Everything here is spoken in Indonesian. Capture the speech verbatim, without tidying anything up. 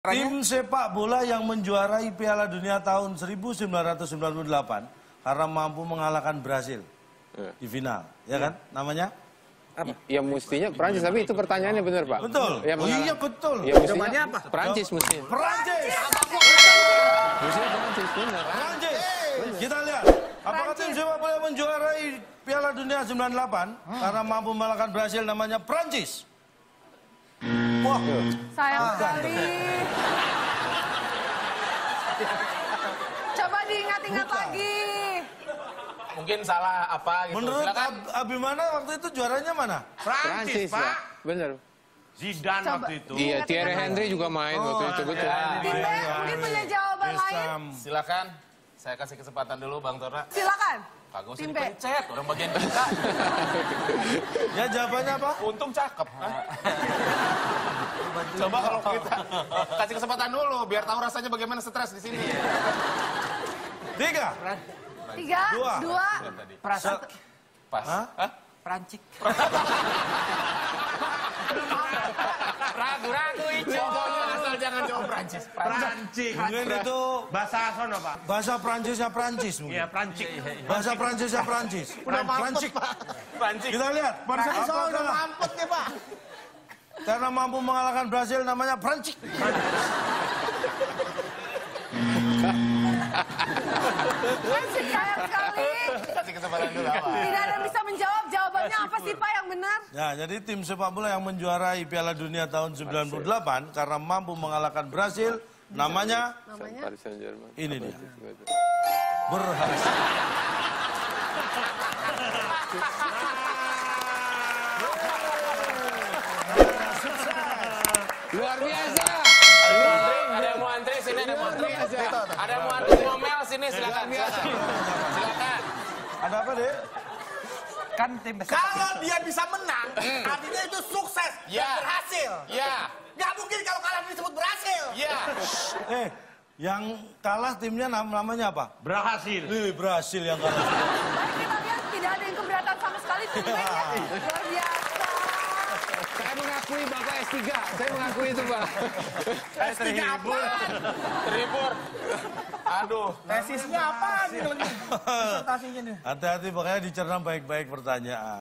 Tim sepak bola yang menjuarai Piala Dunia tahun seribu sembilan ratus sembilan puluh delapan karena mampu mengalahkan Brasil di final, ya kan? Namanya? Apa? Ya mestinya Prancis, tapi itu pertanyaannya benar, Pak. Betul. Ya, oh iya betul. Ya jawabannya apa? Prancis mestinya. Prancis. Mestinya Prancis benar. Prancis. Kita lihat. Apakah tim sepak bola yang menjuarai Piala Dunia sembilan puluh delapan karena mampu mengalahkan Brasil namanya Prancis? Wah, sayang sekali. Coba diingat-ingat lagi. Mungkin salah apa gitu. Menurut Silakan. Ab Abimana waktu itu juaranya mana? Prancis, Pak. Benar. Zidane Coba. waktu itu. Iya, Thierry Henry juga main waktu itu, betul. Ya. Tim B mungkin punya jawaban lain. Silakan. Saya kasih kesempatan dulu Bang Tora. Silakan. Kagak usah Tim B. dipencet, orang bagian kita. Ya jawabannya apa? Untung cakep. Coba kalau kita kasih kesempatan dulu biar tahu rasanya bagaimana stres di sini. Tiga. Tiga, Dua. dua. Satu. Pas. Hah? Hah? Prancis. Ragu-ragu itu. Asal jangan jawab Prancis. Prancis. Mungkin itu Bahasa sono, Pak. bahasa Prancisnya Prancis mungkin. Iya, Prancis. Bahasa Prancisnya Prancis. Prancis. Prancis. Kita lihat. Prancis Apakah udah mampet ya, Pak. karena mampu mengalahkan Brasil namanya Prancis. Prancis, sayang sekali. Kasih kesempatan dulu apa? Tidak ada yang bisa menjawab. Jawabannya apa sih Pak yang benar? Ya, jadi tim sepak bola yang menjuarai Piala Dunia tahun sembilan puluh delapan karena mampu mengalahkan Brasil namanya Namanya? Paris Saint-Germain. ini dia. Betul. Berhasil. Luar biasa. Ada yang mau antri sini, ada yang mau antri. Ada yang mau antri ngomel sini, silakan. Silakan. Silakan. Ada apa, Dek? Kan tim besar. Kalau dia bisa menang, artinya itu sukses Ya. dan berhasil. Ya. Nggak mungkin kalau kalah disebut berhasil. Ya. Eh, yang kalah timnya nam namanya apa? Berhasil. Eh, Brasil yang kalah. Baik, kita lihat tidak ada yang keberatan sama sekali tim B ya. Luar biasa. Saya mengakui Bapak S tiga. Saya mengakui itu, Pak. Saya terhibur. Terhibur. Aduh. Tesisnya apa nih? Presentasinya nih. Hati-hati, makanya dicerna baik-baik pertanyaan.